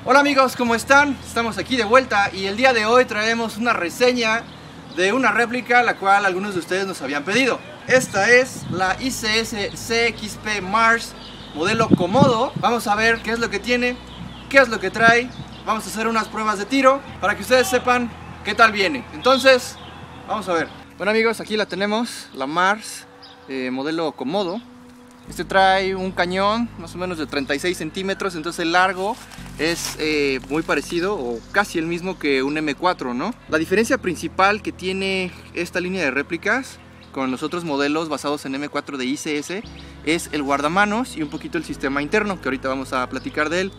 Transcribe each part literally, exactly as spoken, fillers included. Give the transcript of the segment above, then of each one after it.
Hola amigos, ¿cómo están? Estamos aquí de vuelta y el día de hoy traemos una reseña de una réplica la cual algunos de ustedes nos habían pedido. Esta es la I C S C X P Mars modelo Komodo. Vamos a ver qué es lo que tiene, qué es lo que trae. Vamos a hacer unas pruebas de tiro para que ustedes sepan qué tal viene. Entonces, vamos a ver. Bueno amigos, aquí la tenemos, la Mars eh, modelo Komodo. Este trae un cañón más o menos de treinta y seis centímetros, entonces el largo es eh, muy parecido o casi el mismo que un M cuatro, ¿no? La diferencia principal que tiene esta línea de réplicas con los otros modelos basados en M cuatro de I C S es el guardamanos y un poquito el sistema interno, que ahorita vamos a platicar de él.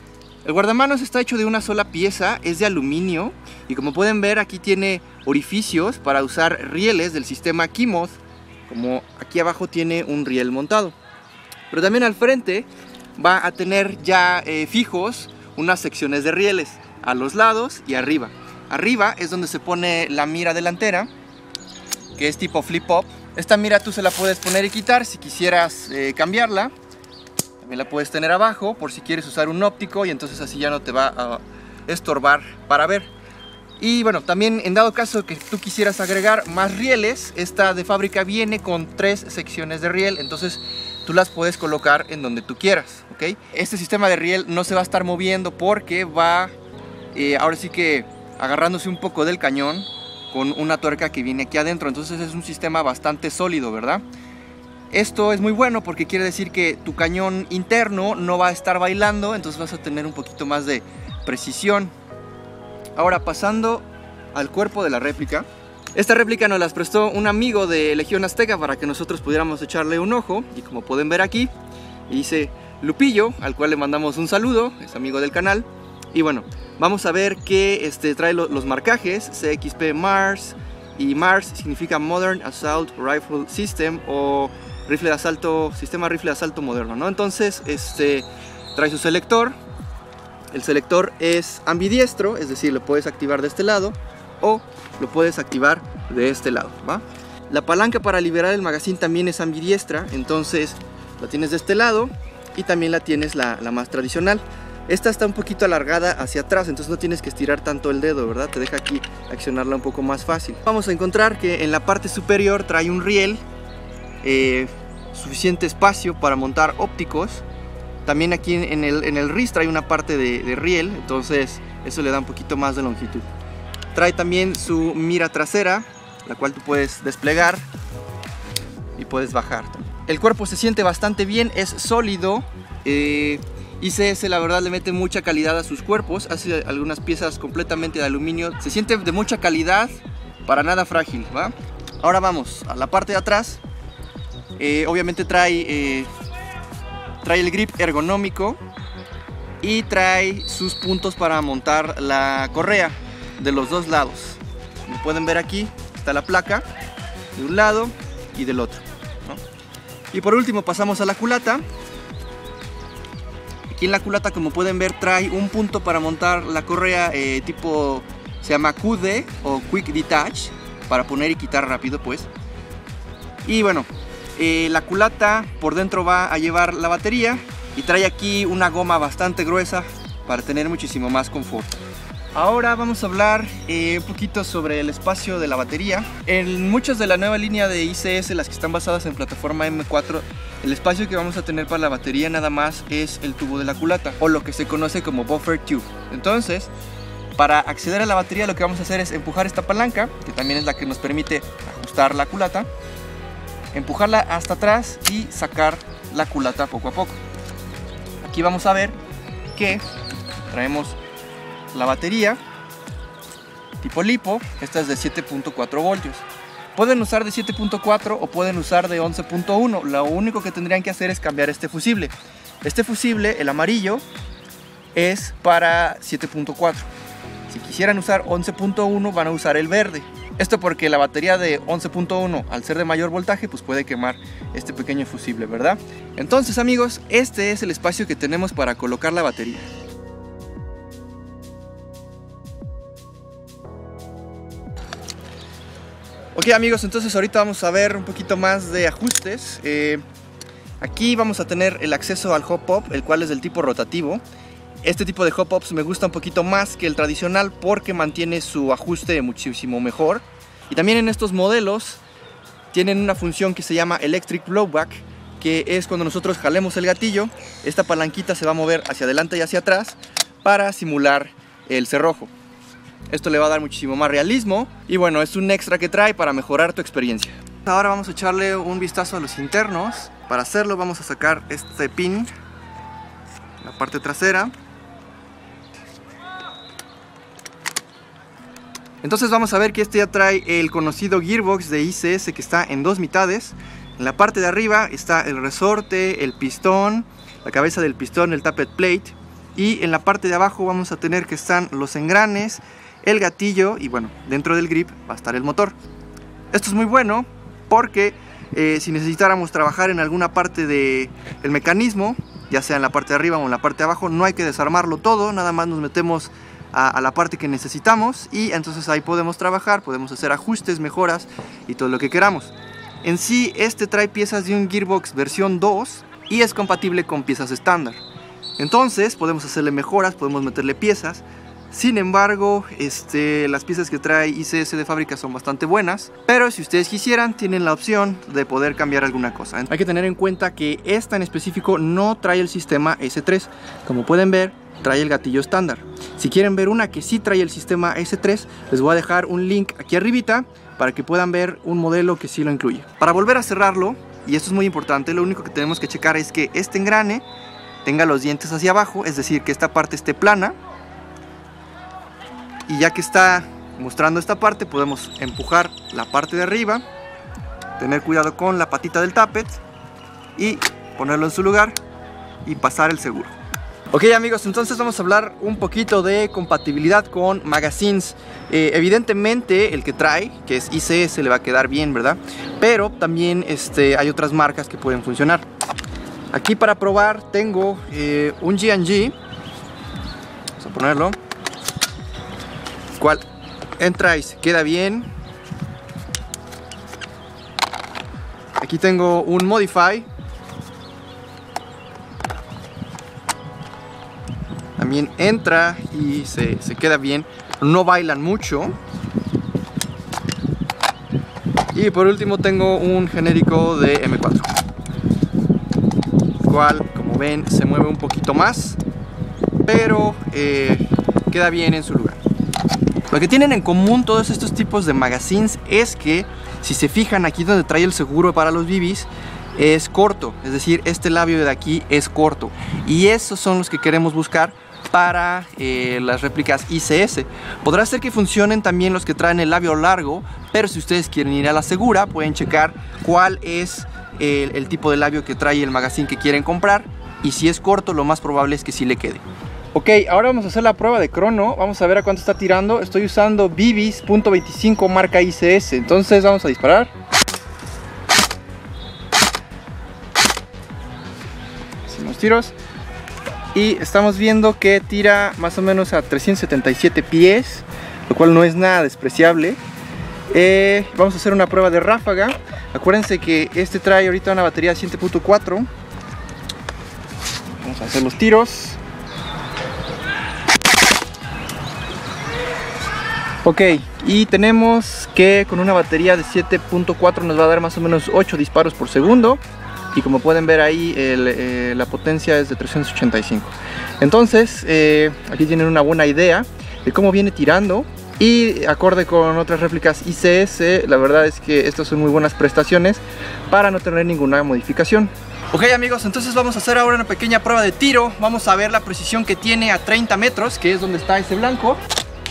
El guardamanos está hecho de una sola pieza, es de aluminio y como pueden ver aquí tiene orificios para usar rieles del sistema K-Mod, como aquí abajo tiene un riel montado. Pero también al frente va a tener ya eh, fijos unas secciones de rieles a los lados y arriba. Arriba es donde se pone la mira delantera, que es tipo flip-up. Esta mira tú se la puedes poner y quitar si quisieras eh, cambiarla. También la puedes tener abajo por si quieres usar un óptico y entonces así ya no te va a estorbar para ver. Y bueno, también en dado caso que tú quisieras agregar más rieles, esta de fábrica viene con tres secciones de riel, entonces tú las puedes colocar en donde tú quieras, ¿ok? Este sistema de riel no se va a estar moviendo porque va eh, ahora sí que agarrándose un poco del cañón con una tuerca que viene aquí adentro, entonces es un sistema bastante sólido, ¿verdad? Esto es muy bueno porque quiere decir que tu cañón interno no va a estar bailando, entonces vas a tener un poquito más de precisión. Ahora pasando al cuerpo de la réplica. Esta réplica nos las prestó un amigo de Legión Azteca para que nosotros pudiéramos echarle un ojo. Y como pueden ver aquí, dice Lupillo, al cual le mandamos un saludo, es amigo del canal. Y bueno, vamos a ver que este, trae lo, los marcajes, C X P Mars. Y Mars significa Modern Assault Rifle System o rifle de asalto, sistema rifle de asalto moderno, ¿no? Entonces, este, trae su selector. El selector es ambidiestro, es decir, lo puedes activar de este lado o lo puedes activar de este lado, ¿va? La palanca para liberar el magazine también es ambidiestra, entonces la tienes de este lado y también la tienes la, la más tradicional. Esta está un poquito alargada hacia atrás, entonces no tienes que estirar tanto el dedo, ¿verdad? Te deja aquí accionarla un poco más fácil. Vamos a encontrar que en la parte superior trae un riel, eh, suficiente espacio para montar ópticos. También aquí en el, en el R I S trae una parte de, de riel, entonces eso le da un poquito más de longitud. Trae también su mira trasera, la cual tú puedes desplegar y puedes bajar. El cuerpo se siente bastante bien, es sólido. Eh, I C S la verdad le mete mucha calidad a sus cuerpos, hace algunas piezas completamente de aluminio. Se siente de mucha calidad, para nada frágil, ¿va? Ahora vamos a la parte de atrás. Eh, obviamente trae... Eh, Trae el grip ergonómico y trae sus puntos para montar la correa de los dos lados. Como pueden ver aquí está la placa de un lado y del otro, ¿no? Y por último pasamos a la culata. Aquí en la culata, como pueden ver, trae un punto para montar la correa eh, tipo, se llama Q D o Quick Detach, para poner y quitar rápido pues. Y bueno, Eh, la culata por dentro va a llevar la batería y trae aquí una goma bastante gruesa para tener muchísimo más confort. Ahora vamos a hablar eh, un poquito sobre el espacio de la batería. En muchas de la nueva línea de I C S, las que están basadas en plataforma M cuatro, el espacio que vamos a tener para la batería nada más es el tubo de la culata o lo que se conoce como buffer tube. Entonces, para acceder a la batería lo que vamos a hacer es empujar esta palanca, que también es la que nos permite ajustar la culata, empujarla hasta atrás y sacar la culata poco a poco. Aquí vamos a ver que traemos la batería tipo lipo. Esta es de siete punto cuatro voltios. Pueden usar de siete punto cuatro o pueden usar de once punto uno. Lo único que tendrían que hacer es cambiar este fusible. Este fusible, el amarillo, es para siete punto cuatro. Si quisieran usar once punto uno van a usar el verde. Esto porque la batería de once punto uno, al ser de mayor voltaje, pues puede quemar este pequeño fusible, ¿verdad? Entonces amigos, este es el espacio que tenemos para colocar la batería. Ok amigos, entonces ahorita vamos a ver un poquito más de ajustes. Eh, aquí vamos a tener el acceso al hop-up, el cual es del tipo rotativo. Este tipo de hop-ups me gusta un poquito más que el tradicional porque mantiene su ajuste muchísimo mejor. Y también en estos modelos tienen una función que se llama Electric Blowback, que es cuando nosotros jalemos el gatillo, esta palanquita se va a mover hacia adelante y hacia atrás para simular el cerrojo. Esto le va a dar muchísimo más realismo y bueno, es un extra que trae para mejorar tu experiencia. Ahora vamos a echarle un vistazo a los internos. Para hacerlo vamos a sacar este pin, la parte trasera. Entonces vamos a ver que este ya trae el conocido gearbox de I C S que está en dos mitades. En la parte de arriba está el resorte, el pistón, la cabeza del pistón, el tappet plate. Y en la parte de abajo vamos a tener que están los engranes, el gatillo y bueno, dentro del grip va a estar el motor. Esto es muy bueno porque eh, si necesitáramos trabajar en alguna parte del mecanismo, ya sea en la parte de arriba o en la parte de abajo, no hay que desarmarlo todo, nada más nos metemos a, a la parte que necesitamos y entonces ahí podemos trabajar, podemos hacer ajustes, mejoras y todo lo que queramos. En sí, este trae piezas de un gearbox versión dos y es compatible con piezas estándar. Entonces podemos hacerle mejoras, podemos meterle piezas. Sin embargo, este, las piezas que trae I C S de fábrica son bastante buenas, pero si ustedes quisieran, tienen la opción de poder cambiar alguna cosa. Hay que tener en cuenta que esta en específico no trae el sistema S tres. Como pueden ver, trae el gatillo estándar. Si quieren ver una que sí trae el sistema S tres, les voy a dejar un link aquí arribita para que puedan ver un modelo que sí lo incluye. Para volver a cerrarlo, y esto es muy importante, lo único que tenemos que checar es que este engrane tenga los dientes hacia abajo, es decir, que esta parte esté plana. Y ya que está mostrando esta parte, podemos empujar la parte de arriba, tener cuidado con la patita del tappet y ponerlo en su lugar y pasar el seguro. Ok amigos, entonces vamos a hablar un poquito de compatibilidad con magazines. eh, Evidentemente el que trae, que es I C S, le va a quedar bien, ¿verdad? Pero también este, hay otras marcas que pueden funcionar. Aquí para probar tengo eh, un G and G. Vamos a ponerlo. Cual entra y se queda bien. Aquí tengo un Modify. También entra y se, se queda bien. No bailan mucho. Y por último tengo un genérico de M cuatro, cual, como ven, se mueve un poquito más, pero eh, queda bien en su lugar. Lo que tienen en común todos estos tipos de magazines es que, si se fijan, aquí donde trae el seguro para los B Bs es corto, es decir, este labio de aquí es corto, y esos son los que queremos buscar para eh, las réplicas I C S. Podrá ser que funcionen también los que traen el labio largo, pero si ustedes quieren ir a la segura, pueden checar cuál es el, el tipo de labio que trae el magazine que quieren comprar, y si es corto, lo más probable es que sí le quede. Ok, ahora vamos a hacer la prueba de crono. Vamos a ver a cuánto está tirando. Estoy usando B Bs punto veinticinco marca I C S. Entonces vamos a disparar. Hacemos tiros. Y estamos viendo que tira más o menos a trescientos setenta y siete pies, lo cual no es nada despreciable. eh, Vamos a hacer una prueba de ráfaga. Acuérdense que este trae ahorita una batería de siete punto cuatro. Vamos a hacer los tiros. Ok, y tenemos que con una batería de siete punto cuatro nos va a dar más o menos ocho disparos por segundo. Y como pueden ver ahí, el, eh, la potencia es de trescientos ochenta y cinco. Entonces, eh, aquí tienen una buena idea de cómo viene tirando. Y acorde con otras réplicas I C S, la verdad es que estas son muy buenas prestaciones para no tener ninguna modificación. Ok amigos, entonces vamos a hacer ahora una pequeña prueba de tiro. Vamos a ver la precisión que tiene a treinta metros, que es donde está ese blanco.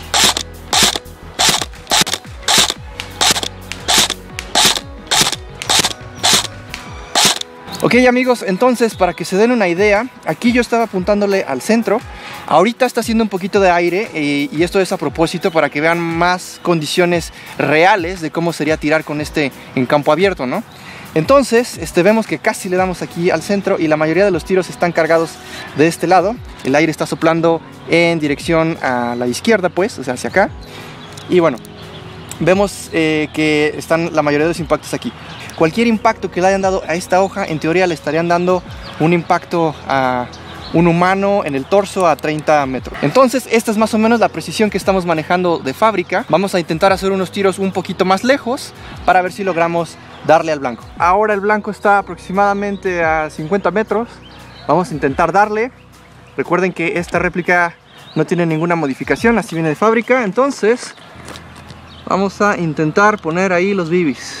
Ok amigos, entonces para que se den una idea, aquí yo estaba apuntándole al centro. Ahorita está haciendo un poquito de aire eh, y esto es a propósito para que vean más condiciones reales de cómo sería tirar con este en campo abierto, ¿no? Entonces este, vemos que casi le damos aquí al centro y la mayoría de los tiros están cargados de este lado. El aire está soplando en dirección a la izquierda, pues, o sea, hacia acá. Y bueno, vemos eh, que están la mayoría de los impactos aquí. Cualquier impacto que le hayan dado a esta hoja, en teoría le estarían dando un impacto a un humano en el torso a treinta metros. Entonces esta es más o menos la precisión que estamos manejando de fábrica. Vamos a intentar hacer unos tiros un poquito más lejos para ver si logramos darle al blanco. Ahora el blanco está aproximadamente a cincuenta metros. Vamos a intentar darle. Recuerden que esta réplica no tiene ninguna modificación, así viene de fábrica. Entonces vamos a intentar poner ahí los B Bs.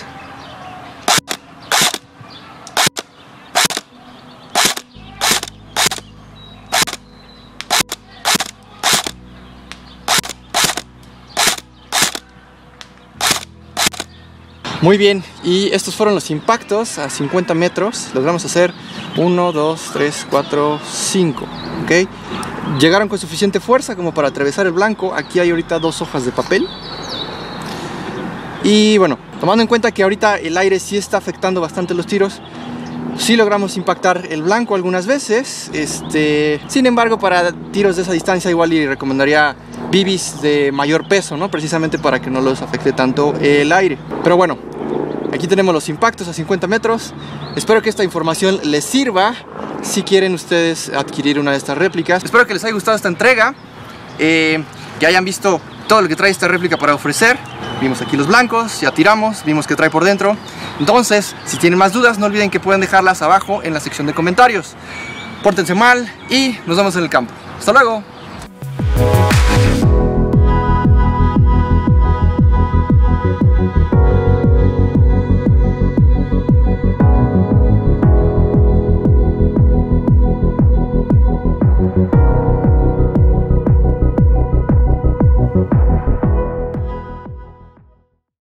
Muy bien, y estos fueron los impactos a cincuenta metros. Los vamos a hacer uno, dos, tres, cuatro, cinco. ¿Okay? Llegaron con suficiente fuerza como para atravesar el blanco. Aquí hay ahorita dos hojas de papel. Y bueno, tomando en cuenta que ahorita el aire sí está afectando bastante los tiros, sí logramos impactar el blanco algunas veces. Este, sin embargo, para tiros de esa distancia igual y recomendaría B Bs de mayor peso, ¿no? Precisamente para que no los afecte tanto el aire. Pero bueno, aquí tenemos los impactos a cincuenta metros. Espero que esta información les sirva si quieren ustedes adquirir una de estas réplicas. Espero que les haya gustado esta entrega, eh, que hayan visto todo lo que trae esta réplica para ofrecer. Vimos aquí los blancos, ya tiramos, vimos que trae por dentro. Entonces, si tienen más dudas, no olviden que pueden dejarlas abajo en la sección de comentarios. Pórtense mal y nos vemos en el campo. ¡Hasta luego!